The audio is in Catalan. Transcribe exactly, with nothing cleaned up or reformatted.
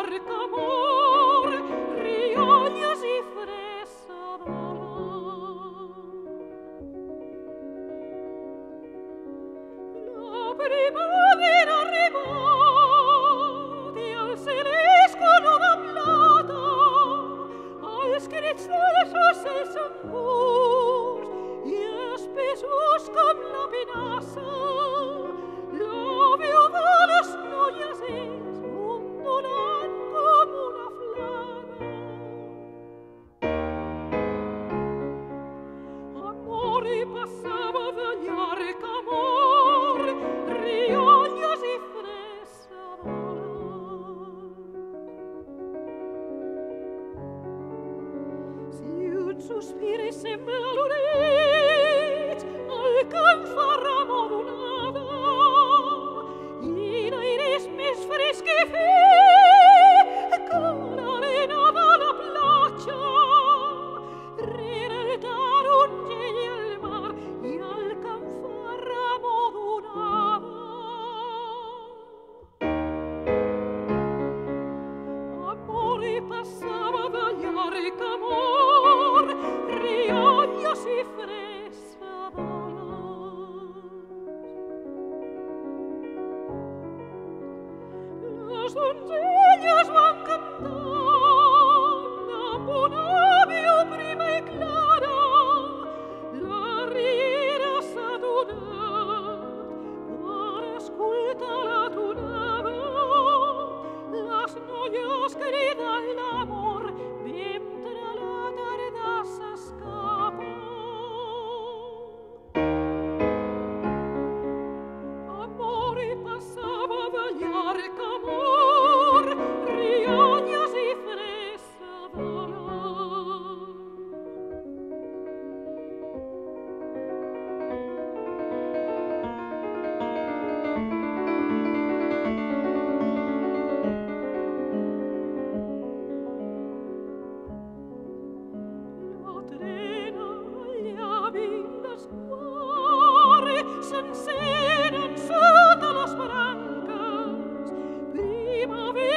llarg amor, rialles i fressa de la primavera arribat i el celest color de plata, els crits dels ocells en curs i espessos com la pinassa, la veu de les noies és ondulant com una flama. Amor i passava de llarg amor, rialles i fressa d'orat. Si un sospir sembla l'oreig, el cant fa remor d'onada, i l'aire és més fresc i fi que l'arena de la platja. Rere el taronger i el mar, i el camp fa remor d'onada. Amor i passava de llarg amor, rialles i fressa d'orat. Les donzelles van cantant amb una veu prima i clara, la riera s'ha donat per escoltar la tonada. Les noies criden l'amor mentre la tarda s'escapa. Amor i passava de llarg amor, rialles i fressa d'orat. La trena al llavi l'esquare s'encenen sota les branques, primavera